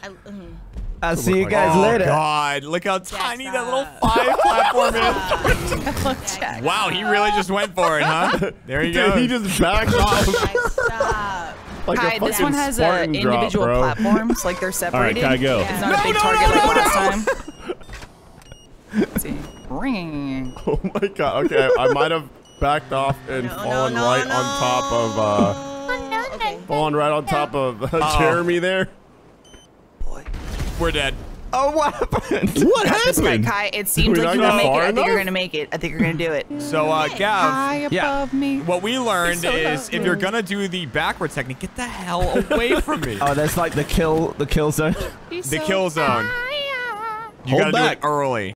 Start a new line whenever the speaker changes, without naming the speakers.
I'll see you guys later.
Oh, God. Look how tiny that little 5 platform is. Wow, he really just went for it, huh? There he goes.
He just backed off.
Stop.
Like
Kai, this one has individual platforms, like they're separated.
All right, Kai, go.
It's not a big target like last time. Let's see. Ring.
Oh my God. Okay, I might have backed off and fallen right on top of Jeremy there.
Boy.
We're dead.
Oh, what happened?
What happened?
Kai, it seems like you're gonna make it. I think you're gonna make it. I think you're gonna do it.
So, Gav,
above me.
what we learned is if you're gonna do the backwards technique, get the hell away from me.
Oh, that's like the kill zone.
The kill zone. You
Hold
gotta
back.
do it early.